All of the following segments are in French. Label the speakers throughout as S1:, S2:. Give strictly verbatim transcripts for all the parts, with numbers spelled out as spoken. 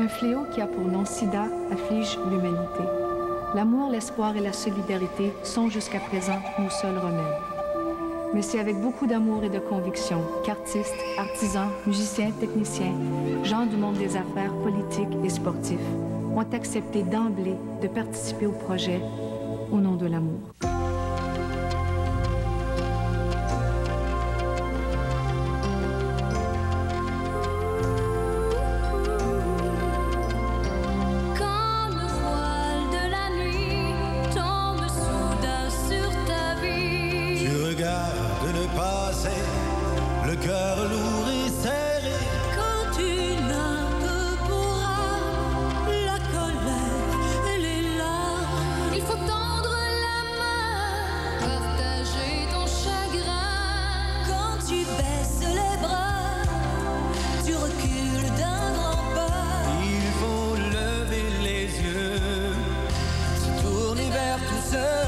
S1: Un fléau qui a pour nom SIDA afflige l'humanité. L'amour, l'espoir et la solidarité sont jusqu'à présent nos seuls remèdes. Mais c'est avec beaucoup d'amour et de conviction qu'artistes, artisans, musiciens, techniciens, gens du monde des affaires, politiques et sportifs ont accepté d'emblée de participer au projet au nom de l'amour.
S2: Le cœur lourd et serré.
S3: Quand tu n'as que pour âme la colère et les larmes, il faut tendre la main, partager ton chagrin. Quand tu baisses les bras, tu recules d'un grand pas.
S2: Il faut lever les yeux, se tourner vers tout seul.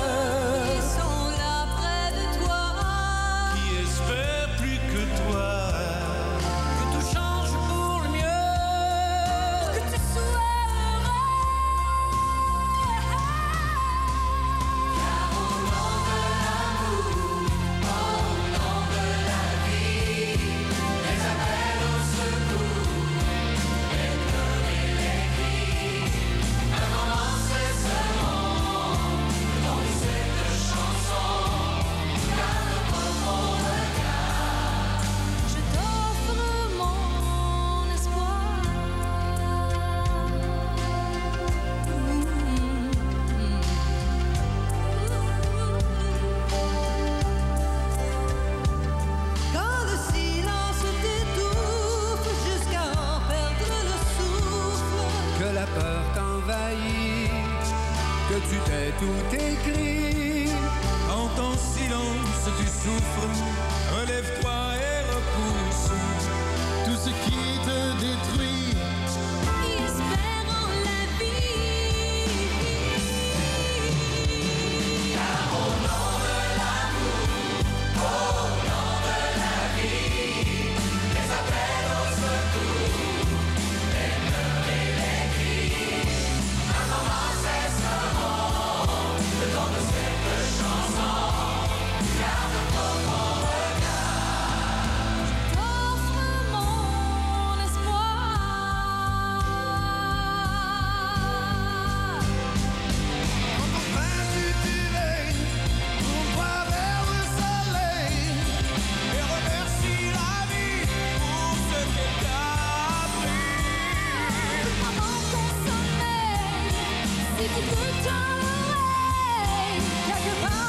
S2: Que tu t'es tout écrit. En ton silence tu souffres. Relève-toi et repousse tout ce qui te détruit.
S3: Et espère en la vie.
S2: Car au nom de l'amour, au nom de la vie, les appels au secours, les pleurs et les cris, un moment cesseront. Le temps de cette chanson, garde pour mon regard.
S3: T'offre mon espoir.
S2: Enfin tu t'éveilles, tourne-toi vers le soleil et remercie la vie pour ce qu'elle t'a pris.
S3: Avant ton sommeil, si tu peux t'en l'oreille, quelque part.